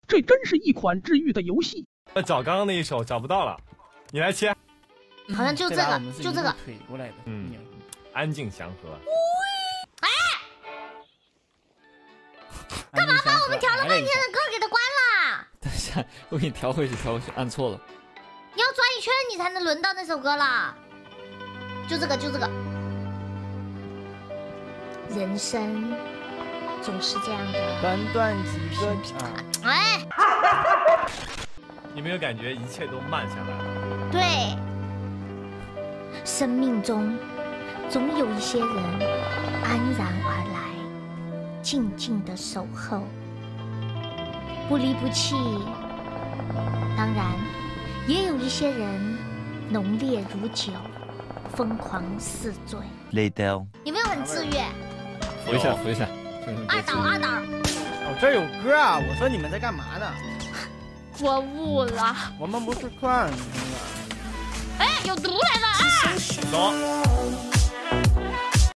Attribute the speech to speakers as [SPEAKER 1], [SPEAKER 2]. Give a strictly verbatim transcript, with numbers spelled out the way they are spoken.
[SPEAKER 1] 这真是一款治愈的游戏。
[SPEAKER 2] 找刚刚那一手找不到了，你来切。
[SPEAKER 3] 好像就这个，就这个。
[SPEAKER 4] 腿过来的。
[SPEAKER 2] 嗯，安静祥和。
[SPEAKER 3] 哎，干嘛把我们调了半天的歌给它关了？
[SPEAKER 4] 等一下，我给你调回去，调回去，按错了。
[SPEAKER 3] 你要转一圈，你才能轮到那首歌啦。就这个，就这个。人生总是这样的，
[SPEAKER 5] 短短几个啊！
[SPEAKER 3] 哎，
[SPEAKER 2] 你没有感觉一切都慢下来了？
[SPEAKER 3] 对，生命中总有一些人安然而来，静静的守候，不离不弃。当然，也有一些人浓烈如酒，疯狂似醉。
[SPEAKER 5] 累掉。
[SPEAKER 3] 有没有很治愈？
[SPEAKER 4] 扶一下，扶一下。
[SPEAKER 3] 二倒二倒。
[SPEAKER 5] 哦，这有歌啊！我说你们在干嘛呢？
[SPEAKER 3] 我悟了。
[SPEAKER 5] 我们不是看。
[SPEAKER 3] 哎，有毒来了啊！
[SPEAKER 2] 走。